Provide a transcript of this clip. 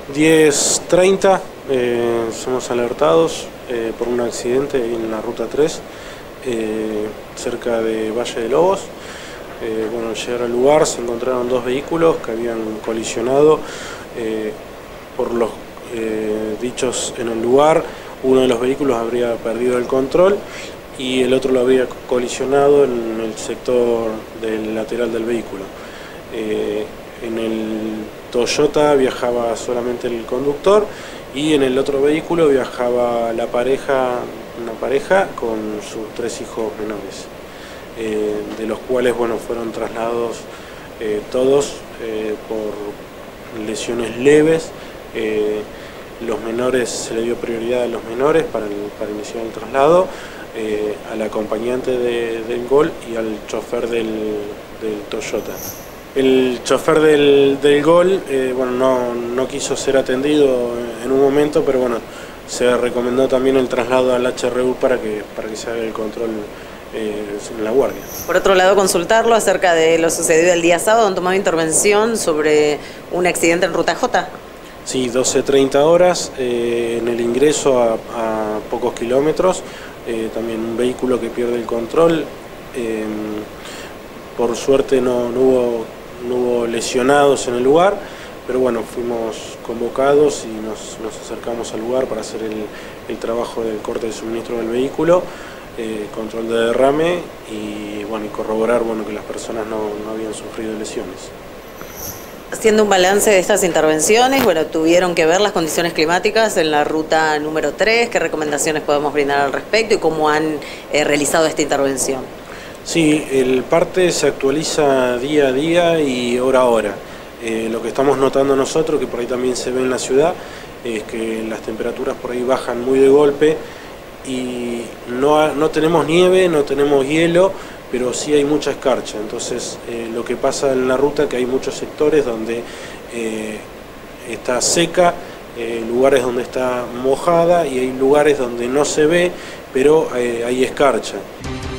10:30 somos alertados por un accidente en la ruta 3, cerca de Valle de Lobos. Bueno, al llegar al lugar se encontraron dos vehículos que habían colisionado. Por los dichos en el lugar, uno de los vehículos habría perdido el control y el otro lo habría colisionado en el sector del lateral del vehículo. En el Toyota viajaba solamente el conductor y en el otro vehículo viajaba una pareja con sus 3 hijos menores, de los cuales fueron trasladados todos por lesiones leves. Los menores, se le dio prioridad a los menores para iniciar el traslado, al acompañante del Gol y al chofer del Toyota. El chofer del Gol no quiso ser atendido en un momento, pero se recomendó también el traslado al HRU para que se haga el control en la guardia. Por otro lado, consultarlo acerca de lo sucedido el día sábado. ¿Han tomado intervención sobre un accidente en Ruta J? Sí, 12:30 horas, en el ingreso a pocos kilómetros, también un vehículo que pierde el control. Por suerte no hubo lesionados en el lugar, pero fuimos convocados y nos acercamos al lugar para hacer el trabajo del corte de suministro del vehículo, control de derrame y corroborar que las personas no habían sufrido lesiones. Haciendo un balance de estas intervenciones, tuvieron que ver las condiciones climáticas en la ruta número 3, ¿qué recomendaciones podemos brindar al respecto y cómo han realizado esta intervención? Sí, el parte se actualiza día a día y hora a hora. Lo que estamos notando nosotros, que por ahí también se ve en la ciudad, es que las temperaturas por ahí bajan muy de golpe y no tenemos nieve, no tenemos hielo, pero sí hay mucha escarcha. Entonces lo que pasa en la ruta es que hay muchos sectores donde está seca, lugares donde está mojada y hay lugares donde no se ve, pero hay escarcha.